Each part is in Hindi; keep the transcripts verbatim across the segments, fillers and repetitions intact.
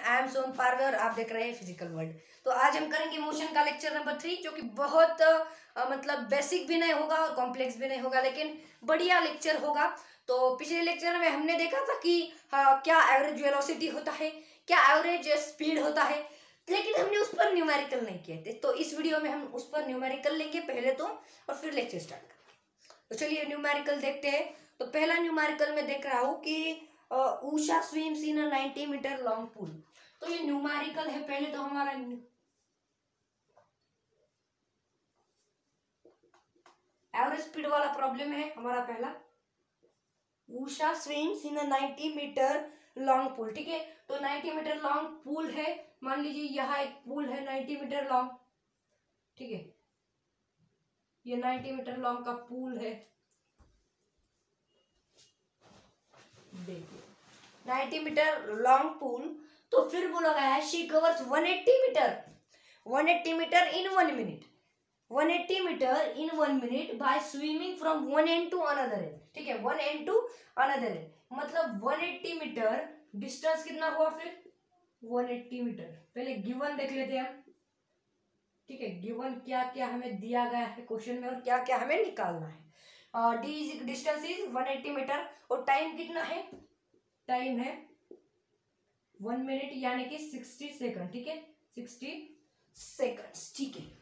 आई एम सोम पारवे और आप देख रहे हैं फिजिकल वर्ल्ड। तो आज हम करेंगे मोशन का लेक्चर नंबर थ्री, जो कि बहुत आ, मतलब बेसिक भी नहीं होगा और कॉम्प्लेक्स भी नहीं होगा, लेकिन बढ़िया लेक्चर होगा। तो पिछले लेक्चर में हमने देखा था कि आ, क्या एवरेज वेलोसिटी होता है, क्या एवरेज स्पीड होता है, लेकिन हमने उस पर न्यूमेरिकल नहीं किए थे। तो इस वीडियो में हम उस पर न्यूमेरिकल लेंगे पहले तो, और फिर लेक्चर स्टार्ट करेंगे। तो चलिए न्यूमेरिकल देखते हैं। तो पहला न्यूमेरिकल में देख रहा हूँ कि Usha swims in a ninety metre long pool. तो ये न्यूमेरिकल है। पहले तो हमारा एवरेज स्पीड वाला प्रॉब्लम है हमारा पहला। Usha swims in a ninety metre long pool, ठीक है। तो नाइंटी मीटर लॉन्ग पूल है, मान लीजिए यहाँ एक पूल है नाइंटी मीटर लॉन्ग, ठीक है। ये नाइंटी मीटर लॉन्ग का पूल है, देखिए नाइंटी मीटर लॉन्ग पूल। तो फिर बोला गया है she covers one eighty metre one eighty metre in one minute one eighty metre in one minute by swimming from one end to another end, ठीक है। One end to another end मतलब वन एट्टी मीटर डिस्टेंस कितना हुआ फिर वन एट्टी मीटर। पहले गिवन देख लेते हैं हम, ठीक है। गिवन क्या क्या हमें दिया गया है क्वेश्चन में और क्या क्या हमें निकालना है। D is distance is one eighty metre और टाइम कितना है, टाइम है वन मिनट यानी कि सिक्सटी सेकंड, ठीक है। सिक्सटी सेकंड्स, ठीक है।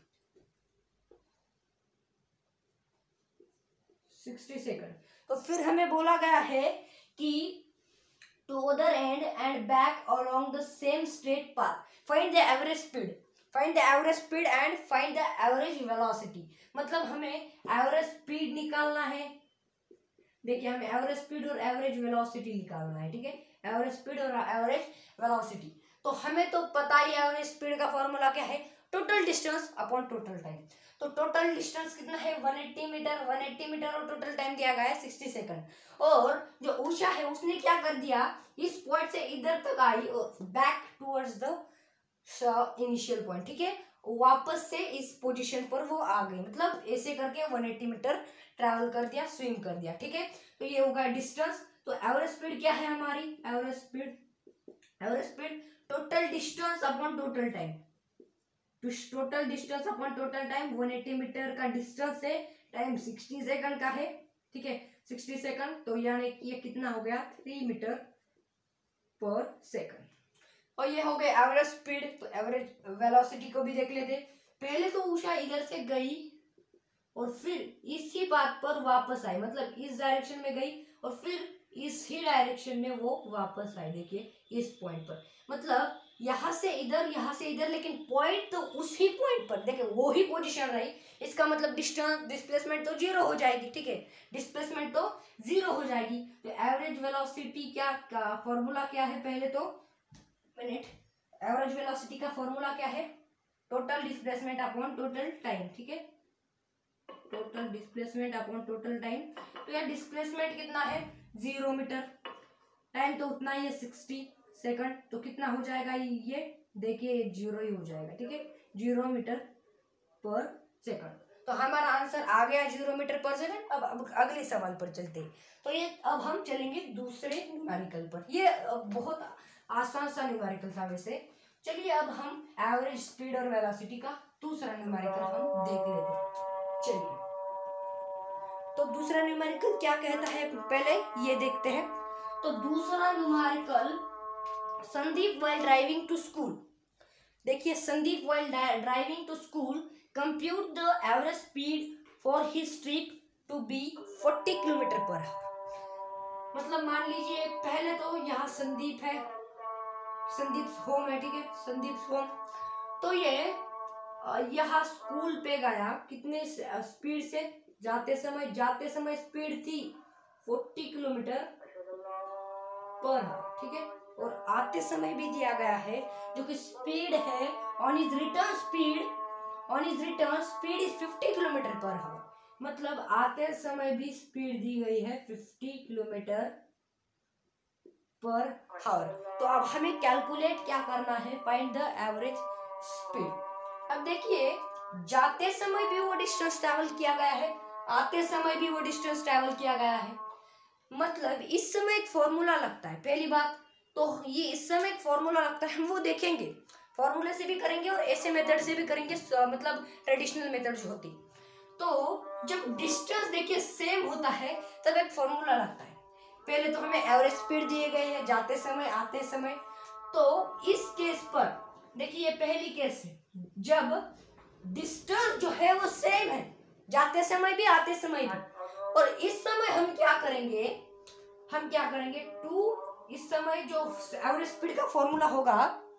Sixty second. तो फिर हमें बोला गया है कि to other end and back along the same straight path find the average speed find the average speed and find the average velocity. मतलब हमें एवरेज स्पीड निकालना है। देखिए हमें एवरेज स्पीड और एवरेज वेलोसिटी निकालना है, ठीक है। एवरेज स्पीड और एवरेज वेलोसिटी। तो हमें तो पता ही एवरेज स्पीड का फॉर्मूला क्या है, total distance upon total time. तो टोटल डिस्टेंस कितना है one eighty metre one eighty metre और टोटल टाइम दिया गया है सिक्सटी सेकंड। और जो उषा है उसने क्या कर दिया, इस पॉइंट से इधर तक आई और back towards the initial point, ठीक है। वापस से इस पोजीशन पर वो आ गई, मतलब ऐसे करके वन एट्टी मीटर ट्रैवल कर दिया, स्विम कर दिया, ठीक है। तो ये होगा डिस्टेंस। तो एवरेज स्पीड क्या है हमारी, average speed average speed total distance upon total time. Total distance upon total time, one eighty metre का डिस्टेंस है, टाइम सिक्सटी सेकंड का है, ठीक है। सिक्सटी सेकंड तो यानी कि ये कितना हो गया, थ्री मीटर पर सेकंड। और ये हो गया एवरेज स्पीड। तो एवरेज वेलोसिटी को भी देख लेते। पहले तो उषा इधर से गई और फिर इसी बात पर वापस आई, मतलब इस डायरेक्शन में गई और फिर इस ही डायरेक्शन में वो वापस आई। देखिए इस पॉइंट पर, मतलब यहाँ से इधर यहाँ से इधर, लेकिन पॉइंट तो उसी पॉइंट पर, देखिए वो ही पोजीशन रही। इसका मतलब डिस्टेंस डिस्प्लेसमेंट तो जीरो हो जाएगी, ठीक है। डिस्प्लेसमेंट तो जीरो हो जाएगी। तो एवरेज वेलोसिटी क्या का फॉर्मूला क्या है, पहले तो मिनट एवरेज वेलोसिटी का फॉर्मूला क्या है, total displacement upon total time, ठीक है। Total displacement upon total time. तो यार डिस्प्लेसमेंट कितना है, जीरो मीटर, टाइम तो उतना ही है सिक्सटी सेकंड। तो कितना हो जाएगा ये, देखिए जीरो ही हो जाएगा, ठीक है। Zero metre per second. तो हमारा आंसर आ गया जीरो मीटर पर सेकंड। अब अब अगले सवाल पर चलते हैं। तो ये अब हम चलेंगे दूसरे न्यूमेरिकल पर। ये बहुत आसान सा न्यूमेरिकल था वैसे। चलिए अब हम एवरेज स्पीड और वेलोसिटी का दूसरा न्यूमेरिकल हम देख लेते हैं। चलिए तो दूसरा न्यूमेरिकल क्या कहता है, पहले ये देखते हैं। तो दूसरा numerical, Sandeep while driving to school. देखिए Sandeep while driving to school compute the average speed for his trip to be forty kilometre per hour. मतलब मान लीजिए पहले तो यहाँ संदीप है, संदीप होम है, ठीक है, संदीप होम। तो ये यहाँ स्कूल पे गया, कितने स्पीड से, जाते समय जाते समय स्पीड थी फोर्टी किलोमीटर पर आवर, ठीक है। और आते समय भी दिया गया है जो कि स्पीड है on his return speed on his return speed is fifty kilometre per hour. मतलब आते समय भी स्पीड दी गई है फिफ्टी किलोमीटर पर आवर। तो अब हमें कैलकुलेट क्या करना है, फाइंड द एवरेज स्पीड। अब देखिए जाते समय भी वो डिस्टेंस ट्रैवल किया गया है, आते समय भी वो डिस्टेंस ट्रैवल किया गया है। मतलब इस समय एक फॉर्मूला लगता है। पहली बात तो ये इस समय एक फॉर्मूला लगता है, हम वो देखेंगे, फॉर्मूले से भी करेंगे और ऐसे मेथड से भी करेंगे, मतलब ट्रेडिशनल मेथड जो होती। तो जब डिस्टेंस देखिए सेम होता है तब एक फॉर्मूला लगता है। पहले तो हमें एवरेज स्पीड दिए गए हैं जाते समय आते समय। तो इस केस पर देखिए, ये पहली केस है जब डिस्टेंस जो है वो सेम है जाते समय भी आते समय भी। और इस समय हम क्या करेंगे, हम क्या करेंगे टू, इस समय जो एवरेज स्पीड का फॉर्मूला होगा,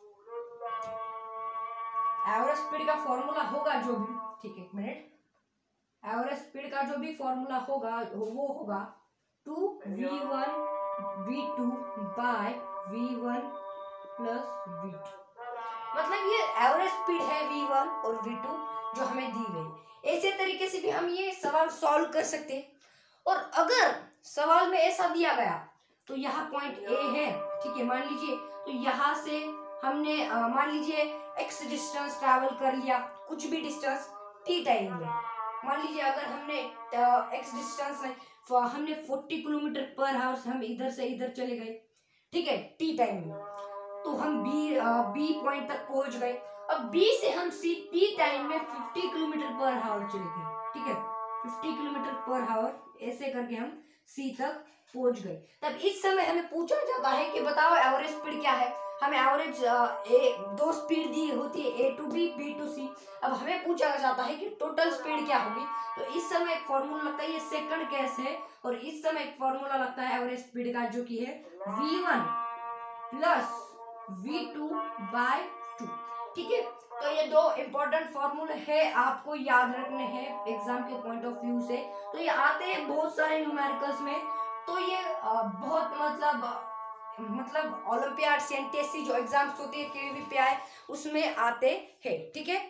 एवरेज स्पीड का फॉर्मूला होगा जो भी, ठीक है एक मिनट, एवरेज स्पीड का जो भी फॉर्मूला होगा वो होगा two V one V two by V one plus V two. मतलब ये एवरेज स्पीड है वी वन और वी टू जो हमें दी गई। ऐसे तरीके से भी हम ये सवाल सॉल्व कर सकते हैं। और अगर सवाल में ऐसा दिया गया तो यहाँ पॉइंट ए है, ठीक है मान लीजिए, तो यहाँ से हमने मान लीजिए एक्स डिस्टेंस ट्रैवल कर लिया, कुछ भी डिस्टेंस टी टाइम में। मान लीजिए अगर हमने एक्स डिस्टेंस में हमने चालीस किलोमीटर पर आवर हम इधर से इधर चले गए, ठीक है टी टाइम में, तो हम बी बी पॉइंट तक पहुंच गए। अब बी से हम सी टी टाइम में पचास किलोमीटर पर आवर चले गए, ठीक है पचास किलोमीटर पर आवर ऐसे करके हम सी तक पहुंच गए। तब इस समय हमें पूछा जाता है कि बताओ एवरेज स्पीड क्या है। हमें एवरेज ए दो स्पीड दी होती है, A to B B to C. अब हमें पूछा जाता है कि टोटल स्पीड क्या होगी। तो इस समय एक फॉर्मूला लगता है, ये सेकंड केस है, और इस समय एक फॉर्मूला लगता है एवरेज स्पीड का जो कि है V one plus V two by two, ठीक है। तो ये दो इंपॉर्टेंट फॉर्मूले हैं, आपको याद रखने हैं एग्जाम के पॉइंट ऑफ व्यू से। तो ये आते हैं बहुत सारे न्यूमेरिकल्स में। तो ये बहुत मतलब मतलब ओलंपियाड सीएनटीएससी जो एग्जाम्स होते हैं केवीपीआई उसमें आते हैं, ठीक है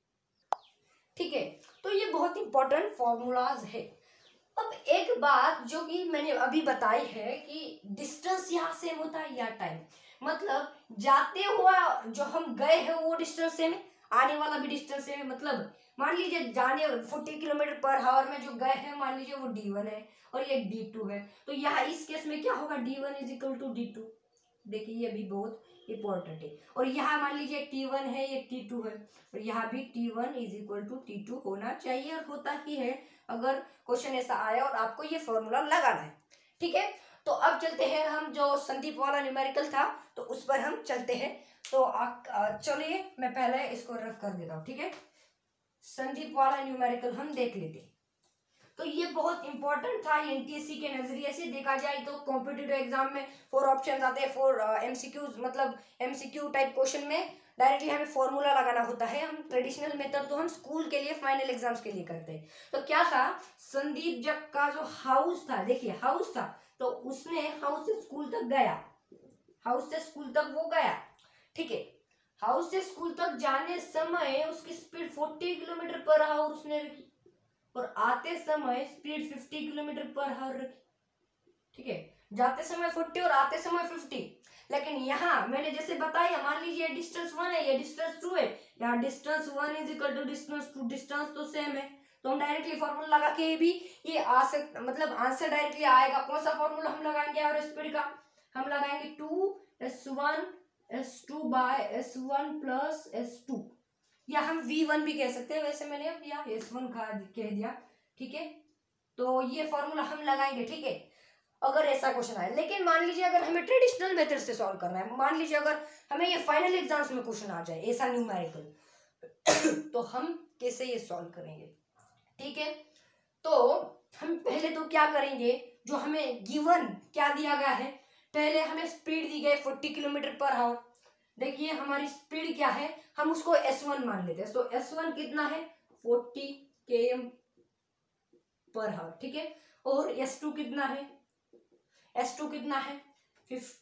ठीक है। तो ये बहुत इंपॉर्टेंट फॉर्मूलाज है। अब एक बात जो कि मैंने अभी बताई है कि डिस्टेंस यहाँ सेम होता है या टाइम, मतलब जाते हुआ जो हम गए हैं वो डिस्टेंस सेम है, आने वाला भी डिस्टेंस सेम है। मतलब मान लीजिए जाने चालीस किलोमीटर पर आवर में जो गए हैं मान लीजिए वो डी वन है और ये डी टू है। तो यहाँ इस केस में क्या होगा, D one is equal to D two. देखिए ये भी बहुत इंपॉर्टेंट है। और यहाँ मान लीजिए टी वन है, ये टी टू है, और यहाँ भी T one is equal to T two होना चाहिए, और होता ही है अगर क्वेश्चन ऐसा आया और आपको ये फॉर्मूला लगाना है, ठीक है। तो अब चलते हैं हम, जो संदीप वाला न्यूमेरिकल था तो उस पर हम चलते हैं। तो चलिए मैं पहले इसको रफ कर देता हूँ, ठीक है। संदीप वाला न्यूमेरिकल हम देख लेते हैं। तो ये बहुत इंपॉर्टेंट था एनटीएससी के नजरिए से देखा जाए तो। कॉम्पिटिटिव एग्जाम में फोर ऑप्शंस आते हैं, फोर एमसीक्यूज, मतलब एमसीक्यू टाइप क्वेश्चन में डायरेक्टली हमें फॉर्मूला लगाना होता है। हम ट्रेडिशनल मेथड तो हम स्कूल के लिए फाइनल एग्जाम्स के लिए करते हैं। तो क्या था, संदीप जग का जो हाउस था, देखिए हाउस था, तो उसने हाउस से स्कूल तक गया, हाउस से स्कूल तक वो गया, ठीक है। हाउस से स्कूल तक जाने समय उसकी स्पीड चालीस किलोमीटर पर आवर उसने रखी, और आते समय स्पीड पचास किलोमीटर पर आवर रखी, ठीक है। जाते समय चालीस और आते समय पचास। लेकिन यहाँ मैंने जैसे बताया, मान लीजिए डिस्टेंस वन है, ये डिस्टेंस टू है, यहाँ distance one is equal to distance two, डिस्टेंस तो सेम है। तो हम डायरेक्टली फॉर्मूला लगा के भी ये आ सकता, मतलब आंसर डायरेक्टली आएगा। कौन सा फॉर्मूला हम लगाएंगे एवरेज स्पीड का, हम लगाएंगे two s one s two by s one plus s two, या हम वी वन भी कह सकते हैं, वैसे मैंने अब या एस वन कह दिया, ठीक है। तो ये फॉर्मूला हम लगाएंगे, ठीक है, अगर ऐसा क्वेश्चन आए। लेकिन मान लीजिए अगर हमें ट्रेडिशनल मेथड से सॉल्व करना है, मान लीजिए अगर हमें ये फाइनल एग्जाम्स में क्वेश्चन आ जाए ऐसा न्यूमेरिकल तो हम कैसे ये सॉल्व करेंगे, ठीक है। तो हम पहले तो क्या करेंगे, जो हमें गिवन क्या दिया गया है, पहले हमें स्पीड दी गई चालीस किलोमीटर पर आवर। देखिए हमारी स्पीड क्या है, हम उसको एस वन मान लेते हैं। तो एस वन कितना है, चालीस केएम पर आवर, ठीक है। और एस टू कितना है, एस टू कितना है पचास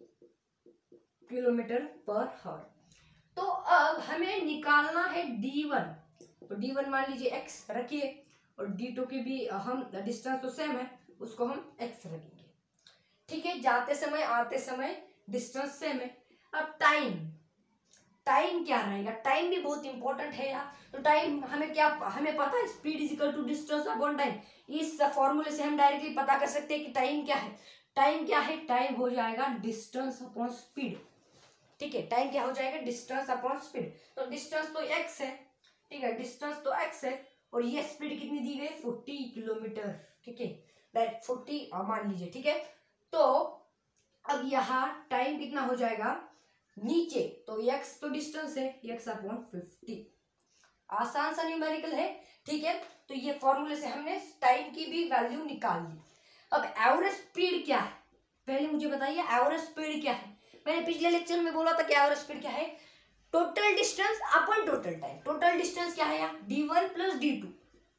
किलोमीटर पर आवर। तो अब हमें निकालना है डी वन। तो डी वन मान लीजिए एक्स रखिए, और डी टू की भी हम डिस्टेंस तो सेम है, उसको हम एक्स रखेंगे, ठीक है। जाते समय आते समय डिस्टेंस सेम है। अब टाइम, टाइम क्या रहेगा, टाइम भी बहुत इंपॉर्टेंट है यार। तो टाइम हमें क्या, हमें पता है speed is equal to distance upon time. इस फॉर्मूले से हम डायरेक्टली पता कर सकते हैं कि टाइम क्या है, टाइम क्या है, टाइम हो जाएगा डिस्टेंस अपॉन स्पीड। ठीक है, टाइम क्या हो जाएगा, डिस्टेंस अपॉन स्पीड। तो डिस्टेंस तो एक्स है, ठीक है, डिस्टेंस तो एक्स है, और ये स्पीड कितनी दी गई, फोर्टी किलोमीटर। ठीक है, डायरेक्ट फोर्टी मान लीजिए। ठीक है, तो अब यहाँ टाइम कितना हो जाएगा नीचे, तो एक्स तो डिस्टेंस है, एक्स अपॉन फिफ्टी। आसान सा न्यूमेरिकल है। ठीक है, तो ये फॉर्मूले से हमने टाइम की भी वैल्यू निकाल ली। अब एवरेज स्पीड क्या है, पहले मुझे बताइए एवरेज स्पीड क्या है। मैंने पिछले लेक्चर में बोला था कि एवरेज स्पीड क्या है, total distance upon total time. Total distance क्या है यहाँ, d one plus d two,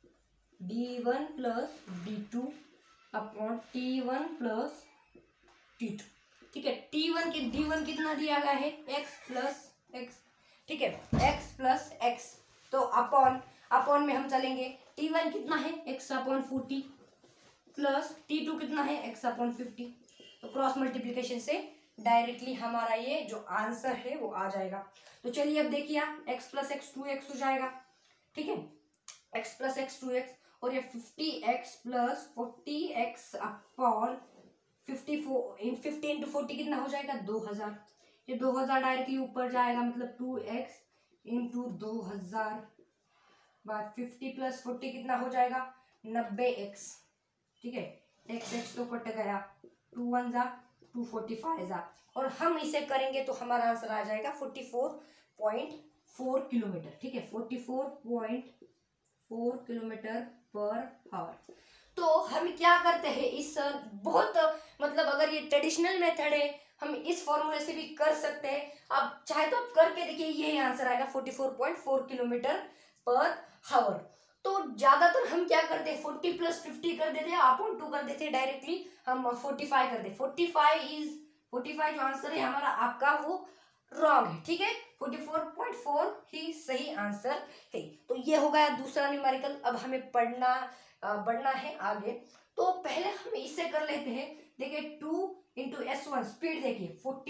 d one plus d two upon t one plus t two. ठीक है, टी वन की डी वन कितना दिया गया है, एक्स प्लस एक्स। ठीक है, एक्स प्लस एक्स, तो अपॉन अपॉन में हम चलेंगे, टी वन कितना है, x upon forty, plus t two कितना है, एक्स अपॉन फिफ्टी। तो क्रॉस मल्टीप्लीकेशन से डायरेक्टली हमारा ये जो आंसर है वो आ जाएगा। तो चलिए अब देखिए, x plus x two x हो जाएगा। ठीक है, x plus x two x, और ये fifty x plus forty x upon fifty four in fifty into forty कितना हो जाएगा, दो हजार। ये दो हजार डायरेक्टली ऊपर जाएगा, मतलब टू एक्स इंटू दो हजार बाय फिफ्टी प्लस फोर्टी कितना हो जाएगा, नब्बे एक्स। ठीक है, एक्स एक्स तो कट गया, टू वन जा टू फोर्टी फाइव जा, और हम इसे करेंगे तो हमारा आंसर आ जाएगा forty four point four kilometre. ठीक है, forty four point four kilometre per hour. तो हम क्या करते हैं, इस बहुत मतलब अगर ये ट्रेडिशनल मेथड है, हम इस फॉर्मूले से भी कर सकते हैं। आप चाहे तो आप करके देखिए, यही आंसर आएगा forty four point four kilometre per hour. तो ज्यादातर हम क्या करते हैं, फोर्टी प्लस फिफ्टी कर देते हैं, अपॉन टू कर देते हैं, डायरेक्टली हम फोर्टी फाइव कर देते। Forty five is forty five जो आंसर है हमारा आपका वो रॉन्ग है। ठीक है, फोर्टी फोर पॉइंट फोर ही सही आंसर है। तो ये हो गया दूसरा न्यूमेरिकल। अब हमें पढ़ना बढ़ना है आगे। तो पहले हम इसे कर लेते हैं। देखिए, two into s one speed देखिए फोर्टी,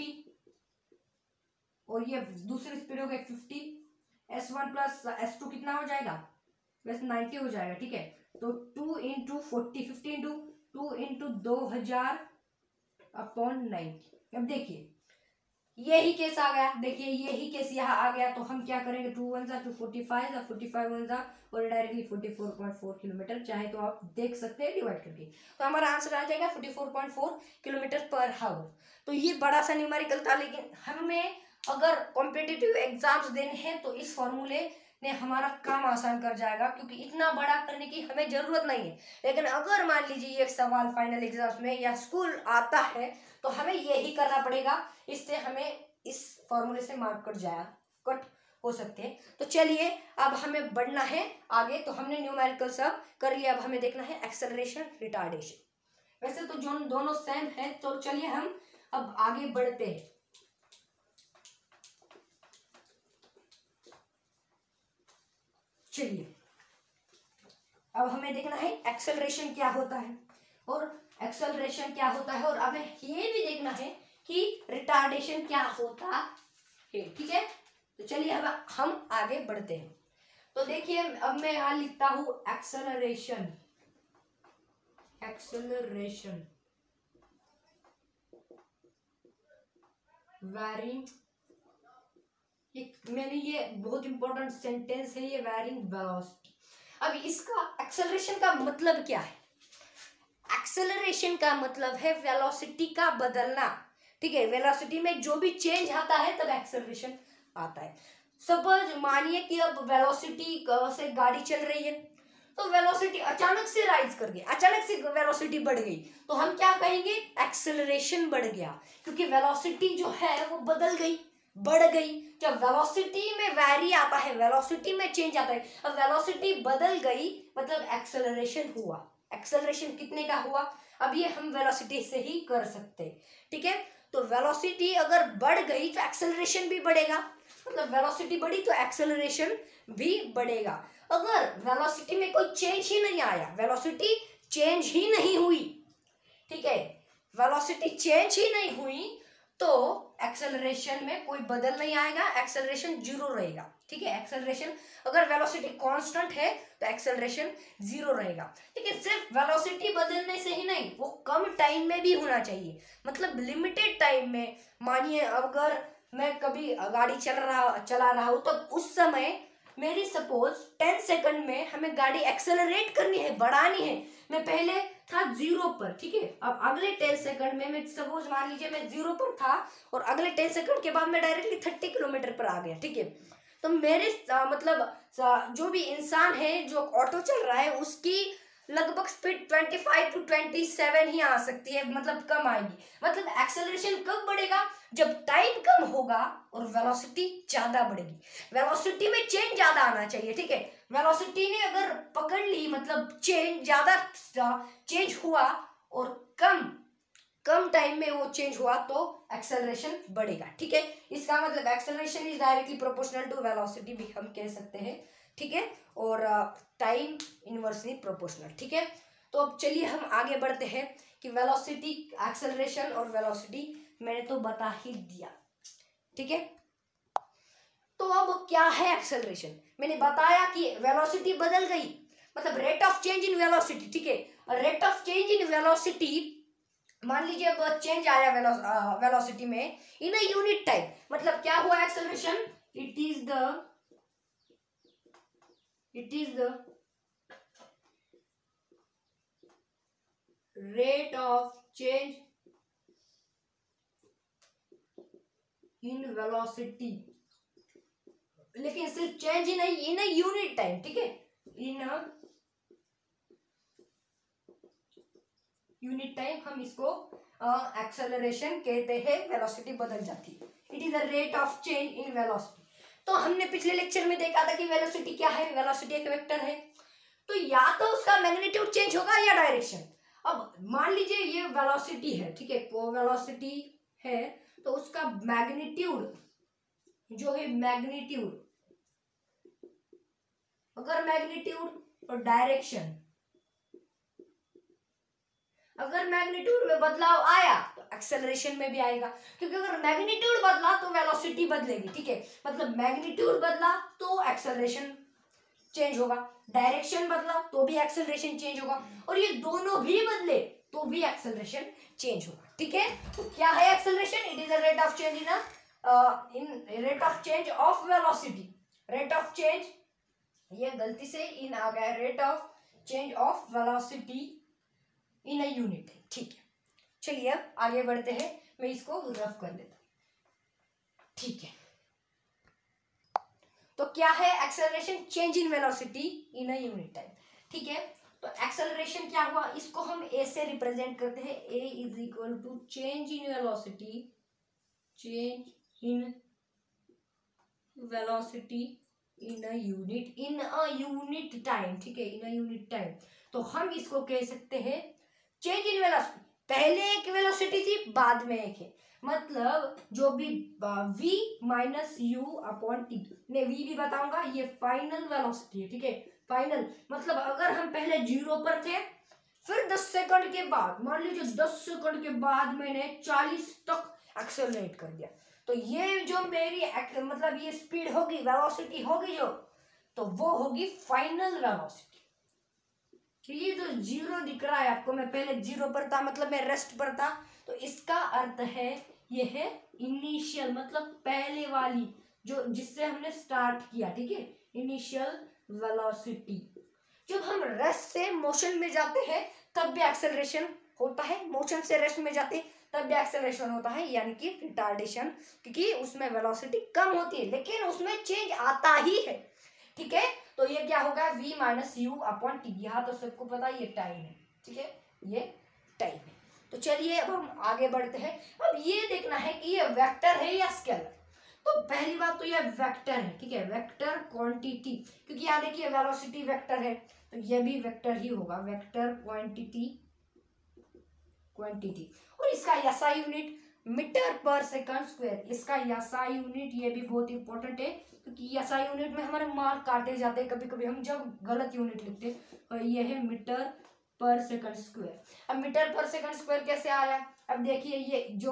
और ये दूसरी स्पीड हो गई fifty, s one plus s two कितना हो जाएगा, वैसे नाइन्टी हो जाएगा। ठीक है, तो two into forty, fifty into two into दो हजार अपॉन नाइन्टी। अब देखिए यही केस आ गया, देखिए यही केस यहाँ आ गया, तो हम क्या करेंगे, टू वन जा टू फोर्टी फाइव जा फोर्टी फाइव वन जा, और directly forty four point four kilometre, चाहे तो आप देख सकते हैं डिवाइड करके, तो हमारा आंसर आ जाएगा forty four point four kilometre per hour. तो ये बड़ा सा न्यूमेरिकल था, लेकिन हमें अगर कॉम्पिटिटिव एग्जाम्स देने हैं तो इस फॉर्मूले ने हमारा काम आसान कर जाएगा, क्योंकि इतना बड़ा करने की हमें जरूरत नहीं है। लेकिन अगर मान लीजिए ये सवाल फाइनल एग्जाम्स में या स्कूल आता है तो हमें यही करना पड़ेगा, इससे हमें इस फॉर्मूले से मार्क कट जाया कट हो सकते हैं। तो चलिए अब हमें बढ़ना है आगे। तो हमने न्यूमेरिकल सब कर लिया, अब हमें देखना है एक्सेलरेशन रिटार्डेशन। वैसे तो जो दोनों सेम है, तो चलिए हम अब आगे बढ़ते हैं। चलिए अब हमें देखना है एक्सेलरेशन क्या होता है और एक्सेलरेशन क्या होता है, और हमें ये भी देखना है कि रिटार्डेशन क्या होता है। ठीक है, तो चलिए अब हम आगे बढ़ते हैं। तो देखिए अब मैं यहां लिखता हूं एक्सेलरेशन। एक्सेलरेशन वेरिंग, मैंने ये बहुत इंपॉर्टेंट सेंटेंस है ये, वेरिंग वेलोसिटी। अब इसका एक्सेलरेशन का मतलब क्या है, एक्सेलरेशन का मतलब है वेलोसिटी का बदलना। ठीक है, वेलोसिटी में जो भी चेंज आता है तब एक्सेलरेशन आता है। सपोज मानिए कि अब वेलोसिटी से गाड़ी चल रही है, तो वेलोसिटी अचानक से राइज कर गई, अचानक से वेलोसिटी बढ़ गई, तो हम क्या कहेंगे, एक्सेलरेशन बढ़ गया, क्योंकि वेलोसिटी जो है वो बदल गई, बढ़ गई। जब वेलोसिटी में वैरी आता है, वेलोसिटी में चेंज आता है, अब वेलोसिटी बदल गई मतलब एक्सेलरेशन हुआ। एक्सेलरेशन कितने का हुआ, अब ये हम वेलोसिटी से ही कर सकते हैं। ठीक है, तो वेलोसिटी अगर बढ़ गई तो एक्सेलरेशन भी बढ़ेगा, मतलब वेलोसिटी बढ़ी तो एक्सेलरेशन भी बढ़ेगा। अगर वेलोसिटी में कोई चेंज ही नहीं आया, वेलोसिटी चेंज ही नहीं हुई, ठीक है, वेलोसिटी चेंज ही नहीं हुई, तो एक्सेलरेशन में कोई बदल नहीं आएगा, एक्सेलरेशन जीरो रहेगा। ठीक है, एक्सेलरेशन अगर वेलोसिटी कांस्टेंट है तो एक्सेलरेशन जीरो रहेगा। ठीक है, सिर्फ वेलोसिटी बदलने से ही नहीं, वो कम टाइम में भी होना चाहिए, मतलब लिमिटेड टाइम में। मानिए अगर मैं कभी गाड़ी चल रहा चला रहा हूँ तो उस समय मेरी सपोज टेन सेकंड में हमें गाड़ी एक्सेलरेट करनी है, बढ़ानी है। मैं पहले था जीरो पर, ठीक है, अब अगले टेन सेकंड में मैं सपोज मान लीजिए मैं जीरो पर था और अगले टेन सेकंड के बाद मैं डायरेक्टली थर्टी किलोमीटर पर आ गया। ठीक है, तो मेरे आ, मतलब आ, जो भी इंसान है जो ऑटो चल रहा है उसकी लगभग speed twenty five to twenty seven ही आ सकती है, मतलब कम आएगी। मतलब एक्सेलरेशन कब बढ़ेगा, जब टाइम कम होगा और वेलोसिटी ज्यादा बढ़ेगी। वेलोसिटी में चेंज ज्यादा आना चाहिए। ठीक है, वेलोसिटी ने अगर पकड़ ली, मतलब चेंज ज्यादा चेंज हुआ और कम कम टाइम में वो चेंज हुआ तो एक्सेलरेशन बढ़ेगा। ठीक है, इसका मतलब acceleration is directly proportional to velocity भी हम कह सकते हैं। ठीक है, और टाइम इनवर्सली प्रोपोर्शनल। ठीक है, तो अब चलिए हम आगे बढ़ते हैं कि वेलोसिटी, एक्सेलरेशन और वेलोसिटी मैंने तो बता ही दिया। ठीक है, तो अब क्या है एक्सेलरेशन। मैंने बताया कि वेलोसिटी बदल गई, मतलब rate of change in velocity. ठीक है, rate of change in velocity, मान लीजिए अब चेंज आया वेलोसिटी में इन अ यूनिट टाइम, मतलब क्या हुआ acceleration, it is the it is the rate of change in velocity, लेकिन सिर्फ change in in unit time. ठीक है, इन यूनिट टाइम हम इसको एक्सेलरेशन कहते हैं, वेलोसिटी बदल जाती है। It is the rate of change in velocity. तो हमने पिछले लेक्चर में देखा था कि वेलोसिटी क्या है, वेलोसिटी एक वेक्टर है, तो या तो उसका मैग्नीट्यूड चेंज होगा या डायरेक्शन। अब मान लीजिए ये वेलोसिटी है, ठीक है, वो वेलोसिटी है तो उसका मैग्नीट्यूड जो है, मैग्नीट्यूड अगर मैग्नीट्यूड और डायरेक्शन, अगर मैग्नीट्यूड में बदलाव आया तो एक्सेलरेशन में भी आएगा, क्योंकि अगर मैग्नीट्यूड बदला तो वेलोसिटी बदलेगी। ठीक है, मतलब मैग्नीट्यूड बदला तो एक्सेलरेशन चेंज होगा, डायरेक्शन बदला तो भी एक्सेलरेशन चेंज होगा, और ये दोनों भी बदले तो भी एक्सेलरेशन चेंज होगा। ठीक है, तो क्या है acceleration, it is the rate of change in in rate of change of velocity. Rate of change, ये गलती से इन आ गया, rate of change of velocity in a unit. ठीक है, चलिए अब आगे बढ़ते हैं, मैं इसको रफ कर देता हूं। ठीक है, तो क्या है acceleration, change in velocity in a unit time. ठीक है, तो एक्सेलरेशन क्या हुआ, इसको हम ए से रिप्रेजेंट करते हैं, a is equal to change in velocity, change in velocity in a unit in a unit time. ठीक है, इन अ यूनिट टाइम, तो हम इसको कह सकते हैं चेंज इन वेलोसिटी। पहले एक वेलोसिटी थी, बाद में एक है, मतलब जो भी v minus u upon t, मैं v भी बताऊंगा, ये फाइनल वेलोसिटी है। ठीक है, फाइनल मतलब अगर हम पहले जीरो पर थे, फिर दस सेकंड के बाद, मान लीजिए दस सेकंड के बाद मैंने चालीस तक एक्सेलरेट कर दिया, तो ये जो मेरी मतलब ये स्पीड होगी, वेलोसिटी होगी जो, तो वो होगी फाइनल वेलोसिटी। ये जो जीरो दिख रहा है आपको, मैं पहले जीरो पर था, मतलब मैं रेस्ट पर था, तो इसका अर्थ है ये है इनिशियल, मतलब पहले वाली जो जिससे हमने स्टार्ट किया। ठीक है, इनिशियल वेलोसिटी। जब हम रेस्ट से मोशन में जाते हैं तब भी एक्सेलरेशन होता है, मोशन से रेस्ट में जाते हैं तब भी एक्सेलरेशन होता है, यानी कि रिटार्डेशन, क्योंकि उसमें वेलोसिटी कम होती है लेकिन उसमें चेंज आता ही है। ठीक है, तो ये क्या होगा, v minus u upon t, यहाँ तो सबको पता है ये टाइम है। ठीक है, ये टाइम है। तो चलिए अब हम आगे बढ़ते हैं। अब ये देखना है कि ये वेक्टर है या स्केलर। तो पहली बात तो ये वेक्टर है। ठीक है, वेक्टर क्वांटिटी, क्योंकि यहाँ देखिए वेलोसिटी वेक्टर है तो ये भी वेक्टर ही होगा, वेक्टर क्वांटिटी क्वांटिटी और इसका SI unit metre per second square. इसका एसआई यूनिट ये भी बहुत इंपॉर्टेंट है, क्योंकि एसआई यूनिट में हमारे मार्क काटे जाते हैं कभी कभी हम जब गलत यूनिट लिखते हैं, और ये है मीटर पर सेकंड स्क्वायर। अब मीटर पर सेकंड स्क्वायर कैसे आया, अब देखिए ये जो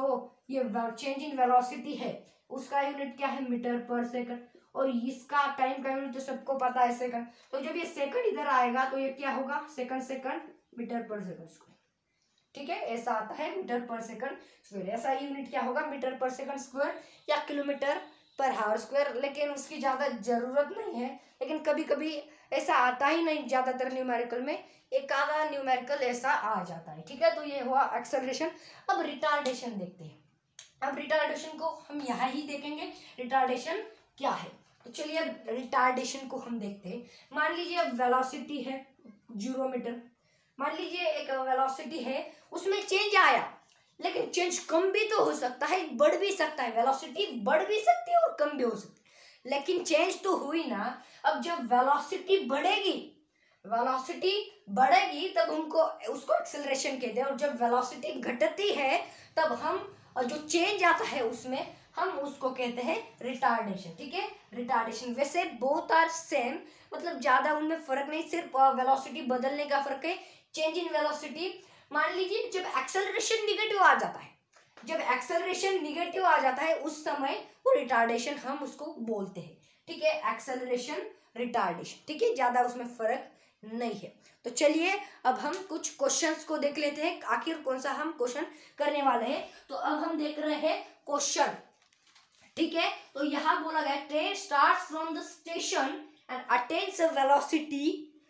ये चेंज इन वेलोसिटी है उसका यूनिट क्या है, मीटर पर सेकंड, और इसका टाइम का यूनिट तो सबको पता है सेकंड। तो जब ये सेकंड इधर आएगा तो ये क्या होगा, second second metre per second square, ठीक है, ऐसा आता है मीटर पर सेकंड स्क्वायर। ऐसा यूनिट क्या होगा, मीटर पर सेकंड स्क्वायर या किलोमीटर पर हावर स्क्वायर, लेकिन उसकी ज्यादा जरूरत नहीं है, लेकिन कभी कभी ऐसा आता ही नहीं, ज्यादातर न्यूमेरिकल में एक आधा न्यूमेरिकल ऐसा आ जाता है, ठीक है। तो ये हुआ एक्सेलरेशन। अब रिटार्डेशन देखते हैं। अब रिटार्डेशन को हम यहाँ ही देखेंगे, रिटार्डेशन क्या है। तो चलिए अब रिटार्डेशन को हम देखते हैं। मान लीजिए अब वेलोसिटी है जीरो मीटर, मान लीजिए एक वेलोसिटी है, उसमें चेंज आया, लेकिन चेंज कम भी तो हो सकता है, बढ़ भी सकता है, वेलोसिटी बढ़ भी सकती है और कम भी हो सकती है, लेकिन चेंज तो हुई ना। अब जब वेलोसिटी बढ़ेगी, वेलोसिटी बढ़ेगी तब हमको उसको एक्सेलरेशन कहते हैं, और जब वेलोसिटी घटती है तब हम, और जो चेंज आता है उसमें हम उसको कहते हैं रिटार्डेशन, ठीक है, रिटार्डेशन। वैसे बोथ आर सेम, मतलब ज्यादा उनमें फर्क नहीं, सिर्फ वेलोसिटी बदलने का फर्क है, चेंज इन वेलोसिटी। मान लीजिए जब एक्सेलरेशन निगेटिव आ जाता है, जब एक्सेलरेशन निगेटिव आ जाता है उस समय वो रिटार्डेशन हम उसको बोलते हैं, ठीक है, एक्सेलरेशन रिटार्डेशन, ठीक है, ज्यादा उसमें फर्क नहीं है। तो चलिए अब हम कुछ क्वेश्चंस को देख लेते हैं, आखिर कौन सा हम क्वेश्चन करने वाले हैं। तो अब हम देख रहे हैं क्वेश्चन, ठीक है। तो यहाँ बोला गया train start from the station and attains a velocity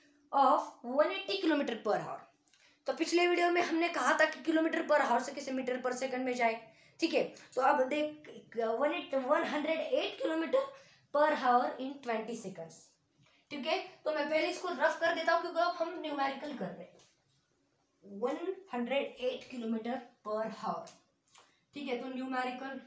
of one eighty kilometre per hour. तो पिछले वीडियो में हमने कहा था कि किलोमीटर पर आवर से किसे मीटर पर सेकंड में जाए, ठीक है। तो अब देख one eight one hundred eight kilometre per hour in twenty seconds, ठीक है। तो मैं पहले इसको रफ कर देता हूँ क्योंकि अब हम न्यूमेरिकल कर रहे हैं। One hundred eight kilometre per hour, ठीक है। तो न्यूमेरिकल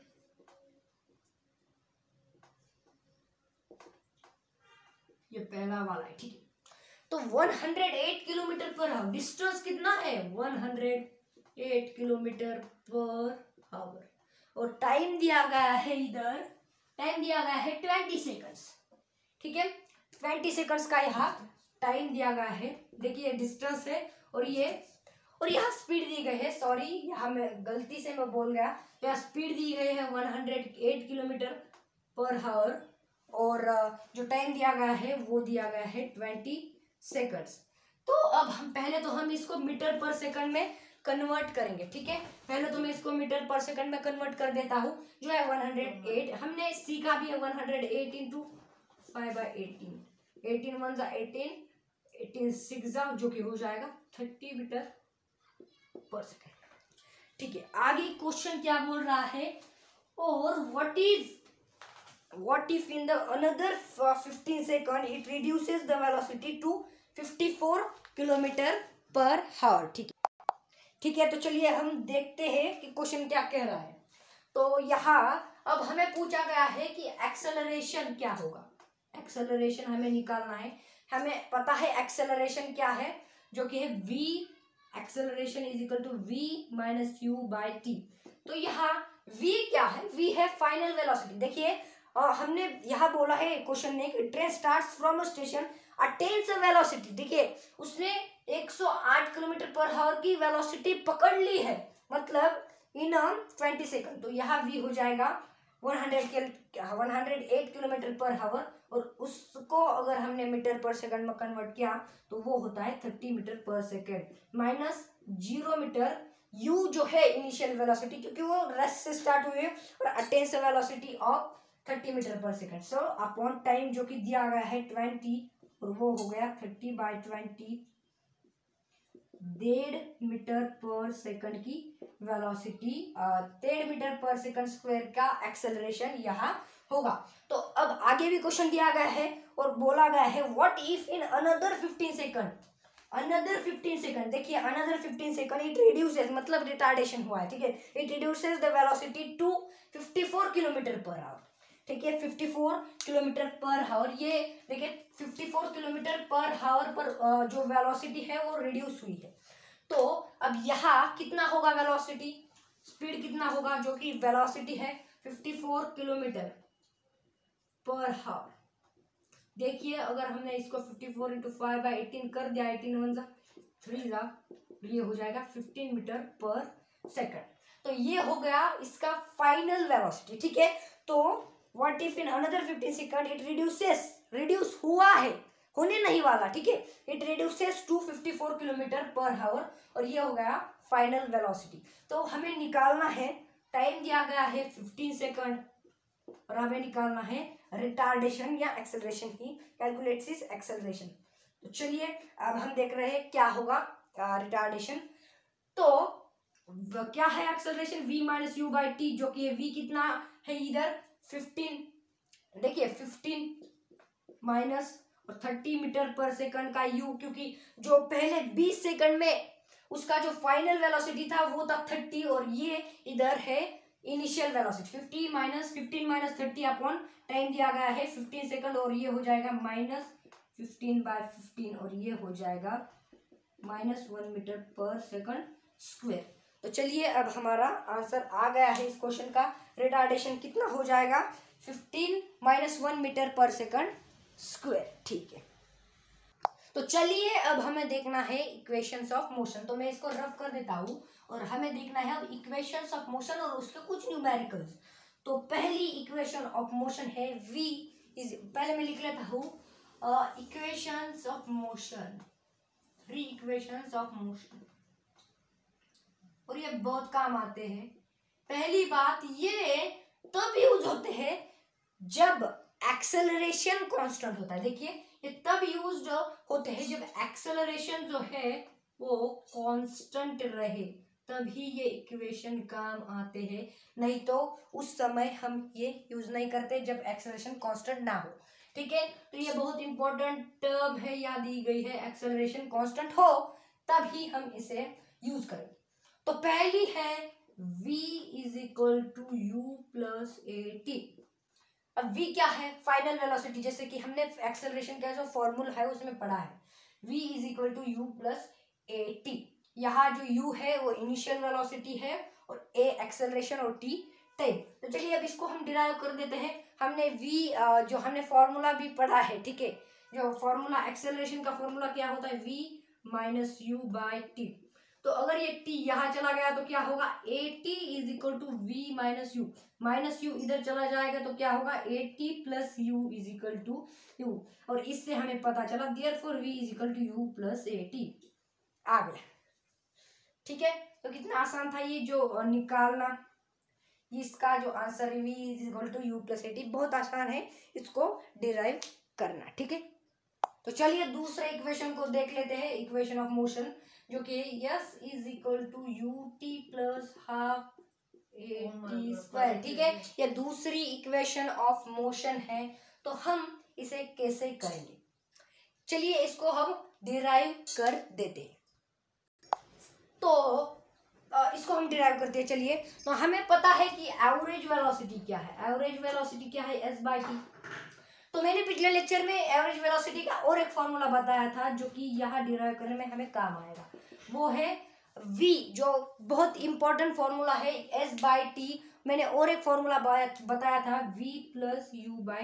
ये पहला वाला है, ठीक है। तो one hundred eight kilometre per hour, distance कितना है, one hundred eight kilometre per hour, और टाइम दिया गया है, इधर टाइम दिया गया है ट्वेंटी सेकंड्स, ठीक है, ट्वेंटी सेकंड्स का यहाँ टाइम दिया गया है। देखिए डिस्टेंस है और ये, और यहाँ स्पीड दी गई है, सॉरी यहाँ मैं गलती से मैं बोल गया, यहाँ स्पीड दी गई है one hundred eight kilometre per hour, और जो टाइम दिया गया है वो दिया गया है ट्वेंटी सेकंड्स। तो अब हम पहले तो हम इसको मीटर पर सेकंड में कन्वर्ट करेंगे, ठीक है। पहले तो मैं इसको मीटर पर सेकंड में कन्वर्ट कर देता हूँ, जो है वन हंड्रेड एट, हमने सीखा भी है one hundred eight into five by eighteen, eighteen one जा एटीन, एटीन सिक्स जा, जो कि हो जाएगा थर्टी मीटर पर सेकंड, ठीक है। आगे क्वेश्चन क्या बोल रहा है, और what is what if in the another fifteen second it reduces the velocity to fifty-four kilometre per hour, ठीक है, ठीक है। तो चलिए हम देखते हैं कि क्वेश्चन क्या कह रहा है। तो यहाँ अब हमें पूछा गया है कि एक्सेलरेशन क्या होगा, एक्सेलरेशन हमें निकालना है। हमें पता है एक्सेलरेशन क्या है, जो कि है v, acceleration is equal to v minus u by t. तो यहाँ v क्या है, v है फाइनल वेलोसिटी। देखिए और हमने यहाँ बोला है क्वेश्चन में कि train starts from a station attains a velocity, देखिए उसने एक सौ आठ किलोमीटर पर आवर की वेलोसिटी पकड़ ली है, मतलब इन ट्वेंटी सेकंड। तो यहाँ v हो जाएगा वन हंड्रेड के one hundred eight kilometre per hour, और उसको अगर हमने मीटर पर सेकंड में कन्वर्ट किया तो वो होता है thirty metre per second, minus zero metre u जो है इनिशियल वेलोसिटी, क्योंकि वो रेस्ट से स्टार्ट हुई है, और attains a velocity of thirty metre per second. So upon time जो कि दिया गया है ट्वेंटी, और वो हो गया थर्टी बाई ट्वेंटी, डेढ़ मीटर पर सेकंड की वेलोसिटी, डेढ़ मीटर पर सेकंड स्क्वायर का एक्सेलरेशन यहाँ होगा। तो अब आगे भी क्वेश्चन दिया गया है और बोला गया है what if in another fifteen second, another fifteen second, देखिए another fifteen second it reduces, मतलब रिटार्डेशन हुआ है, ठीक है, it reduces the velocity to fifty four kilometre per hour, ठीक है, fifty four kilometre per hour. ये देखिए fifty four kilometre per hour पर जो वेलोसिटी है वो रिड्यूस हुई है। तो अब यहाँ कितना होगा वेलोसिटी, स्पीड कितना होगा, जो कि वेलोसिटी है fifty four kilometre per hour. देखिए अगर हमने इसको fifty four into five by eighteen कर दिया, एटीन वन जा थ्री जा, ये हो जाएगा फिफ्टीन मीटर पर सेकंड। तो ये हो गया इसका फाइनल वेलोसिटी, ठीक है। तो what if in another fifteen second it reduces, reduce हुआ है, होने नहीं वाला, ठीक है, it reduces to fifty four kilometre per hour, और ये हो गया फाइनल वेलोसिटी। तो हमें निकालना है, टाइम दिया गया है फिफ्टीन सेकंड, और हमें निकालना है रिटार्डेशन या एक्सेलरेशन ही, कैलकुलेट्स इज एक्सेलरेशन। तो चलिए अब हम देख रहे हैं क्या होगा रिटार्डेशन। तो क्या है acceleration, v minus u by t, जो कि v कितना है इधर फिफ्टीन, देखिए फिफ्टीन माइनस और थर्टी मीटर पर सेकंड का u, क्योंकि जो पहले बीस सेकंड में उसका जो फाइनल वेलोसिटी था वो था थर्टी, और ये इधर है initial velocity. Fifty minus fifteen minus thirty upon time दिया गया है फिफ्टीन सेकंड, और ये हो जाएगा माइनस फिफ्टीन बाय फिफ्टीन, और ये हो जाएगा minus one metre per second square. तो चलिए अब हमारा आंसर आ गया है इस क्वेश्चन का, रिटार्डेशन कितना हो जाएगा, fifteen minus one metre per second square, ठीक है। तो चलिए अब हमें देखना है इक्वेशंस ऑफ मोशन। तो मैं इसको रफ कर देता हूँ, और हमें देखना है अब इक्वेशंस ऑफ मोशन और उसके कुछ न्यूमेरिकल्स। तो पहली इक्वेशन ऑफ मोशन है v इज, पहले मैं लिख लेता हूँ equations of motion, three equations of motion, और ये बहुत काम आते हैं। पहली बात, ये तब यूज होते हैं जब एक्सेलरेशन कांस्टेंट होता है। देखिए ये तब यूज होते हैं जब एक्सेलरेशन जो है वो कांस्टेंट रहे, तभी ये इक्वेशन काम आते हैं, नहीं तो उस समय हम ये यूज नहीं करते जब एक्सेलरेशन कांस्टेंट ना हो, ठीक है। तो ये बहुत इंपॉर्टेंट टर्म है, यहाँ दी गई है, एक्सेलरेशन कांस्टेंट हो तभी हम इसे यूज करेंगे। तो पहली है v is equal to u plus a t. अब v क्या है, फाइनल वेलोसिटी, जैसे कि हमने एक्सेलरेशन का जो फॉर्मूला है उसमें पढ़ा है, v is equal to u plus a t. यहाँ जो u है वो इनिशियल वेलोसिटी है, और a एक्सेलरेशन और t टाइम। तो चलिए अब इसको हम डिराइव कर देते हैं। हमने v जो हमने फॉर्मूला भी पढ़ा है, ठीक है, जो फॉर्मूला एक्सेलरेशन का फॉर्मूला क्या होता है, v minus u by t. तो अगर ये t यहाँ चला गया तो क्या होगा, a t is equal to v minus u, minus u इधर चला जाएगा तो क्या होगा, a t plus u is equal to u, और इससे हमें पता चला therefore v is equal to u plus a t आ गया, ठीक है। तो कितना आसान था ये जो निकालना, इसका जो answer v is equal to u plus a t, बहुत आसान है इसको डिराइव करना, ठीक है। तो चलिए दूसरे इक्वेशन को देख लेते हैं, इक्वेशन ऑफ मोशन, जो कि s is equal to u t plus half a t square, ठीक है। ये दूसरी इक्वेशन ऑफ मोशन है। तो हम इसे कैसे करेंगे, चलिए इसको हम डिराइव कर देते हैं। तो इसको हम डिराइव करते हैं, चलिए। तो हमें पता है कि एवरेज वेलोसिटी क्या है, एवरेज वेलोसिटी क्या है, एस बाई टी। तो मैंने पिछले लेक्चर में एवरेज वेलोसिटी का और एक फॉर्मूला बताया था जो कि यहाँ डिराइव करने में हमें काम आएगा, वो है v, जो बहुत इंपॉर्टेंट फॉर्मूला है, s बाई टी। मैंने और एक फॉर्मूला बताया था v प्लस यू बाई,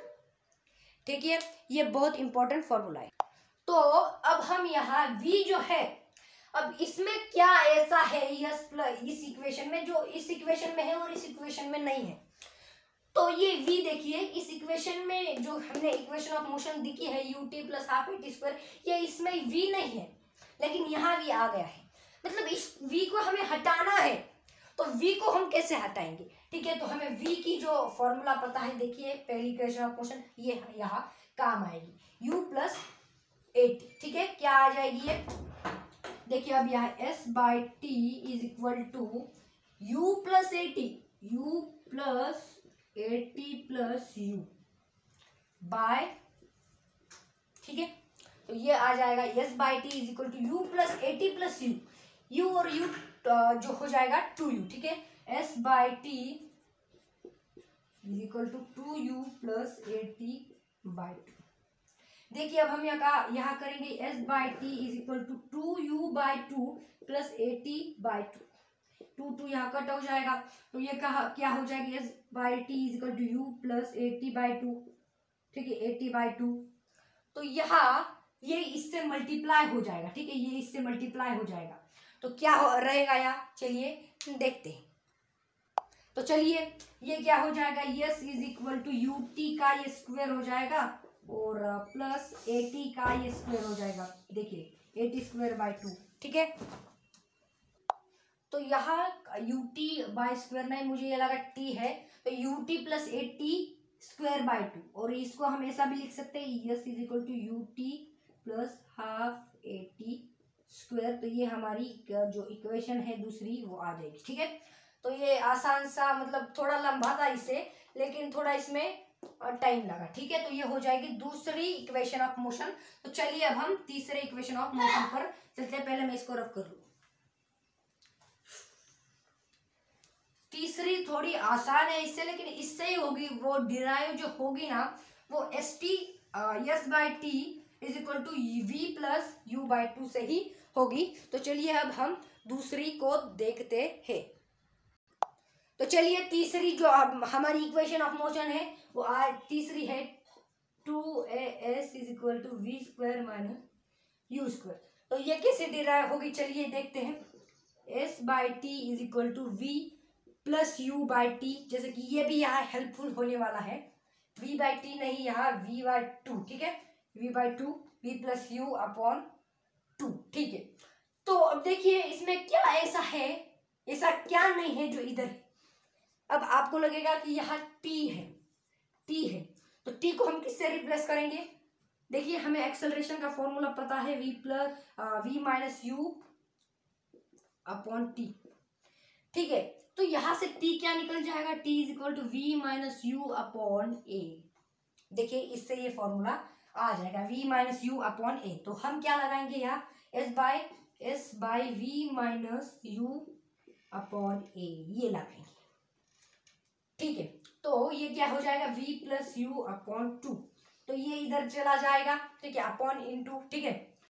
ठीक है, ये बहुत इंपॉर्टेंट फॉर्मूला है। तो अब हम यहाँ v जो है, अब इसमें क्या ऐसा है यस प्लस इस इक्वेशन में जो इस इक्वेशन में है और इस इक्वेशन में नहीं है। तो ये v देखिए, इस इक्वेशन में जो हमने इक्वेशन ऑफ मोशन दिखी है u t plus half a t square, ये इसमें v नहीं है, लेकिन यहाँ v आ गया है, मतलब इस v को हमें हटाना है। तो v को हम कैसे हटाएंगे, ठीक है। तो हमें v की जो फॉर्मूला पता है, देखिए पहली इक्वेशन ऑफ मोशन ये यहाँ काम आएगी, u प्लस ए टी, ठीक है। क्या आ जाएगी ये, देखिए अब यहाँ s by t is equal to u plus a t, u plus a t plus u by, ठीक है। तो ये आ जाएगा s by t is equal to u plus a t plus u, u और यू जो हो जाएगा टू यू, ठीक है। s by t is equal to two u plus a t by two. देखिए अब हम यहाँ यहाँ करेंगे s by t is equal to two u by two plus a t by two, two two यहाँ कट हो जाएगा, तो ये कहा क्या हो जाएगी, s by t is equal to u plus a t by two, ठीक है, ए टी बाई टू। तो यहाँ ये इससे मल्टीप्लाई हो जाएगा, ठीक है, ये इससे मल्टीप्लाई हो जाएगा, तो क्या हो रहेगा यहाँ, चलिए देखते हैं। तो चलिए ये क्या हो जाएगा, s is equal to u t का ये स्क्वायर हो जाएगा और प्लस ए टी का ये स्क्वायर हो जाएगा। देखिए एटी स्क्वायर बाई टू, ठीक है। तो यहाँ यू टी बाई स्क्वायर नहीं, मुझे ये लगा टी है, तो u t plus a t square by two, और इसको हम ऐसा भी लिख सकते हैं s is equal to u t plus half a t square. तो ये हमारी जो इक्वेशन है दूसरी वो आ जाएगी, ठीक है। तो ये आसान सा, मतलब थोड़ा लंबा था इसे, लेकिन थोड़ा इसमें टाइम लगा, ठीक है। तो ये हो जाएगी दूसरी इक्वेशन ऑफ मोशन। तो चलिए अब हम तीसरे इक्वेशन ऑफ मोशन पर चलते हैं। पहले मैं इसको रफ कर लूँ। तीसरी थोड़ी आसान है इससे, लेकिन इससे ही होगी, वो डिराइव जो होगी ना वो s t s by t is equal to v plus u by two से ही होगी। तो चलिए अब हम दूसरी को देखते हैं। तो चलिए तीसरी जो हमारी इक्वेशन ऑफ मोशन है वो आ तीसरी है two a s is equal to v square minus u square. तो ये कैसे डिराइव होगी, चलिए देखते हैं। S by t is equal to v plus u by t, जैसे कि ये भी यहाँ हेल्पफुल होने वाला है, v बाई टी नहीं, यहाँ v बाई टू, ठीक है। v by two v plus u upon two, ठीक है। तो अब देखिए इसमें क्या ऐसा है, ऐसा क्या नहीं है जो इधर है। अब आपको लगेगा कि यहाँ t है, t है, तो t को हम किससे रिप्लेस करेंगे। देखिए हमें एक्सेलरेशन का फॉर्मूला पता है, v plus v minus u upon t, ठीक है। तो यहां से t क्या निकल जाएगा, t is equal to v minus u upon a. देखिए इससे ये फॉर्मूला आ जाएगा v minus u upon a. तो हम क्या लगाएंगे यहाँ, s by s by v minus u upon a, ये लगाएंगे, ठीक है। तो ये क्या हो जाएगा, v plus u upon two, तो ये इधर चला जाएगा, ठीक है, अपॉन इन टू, ठीक है।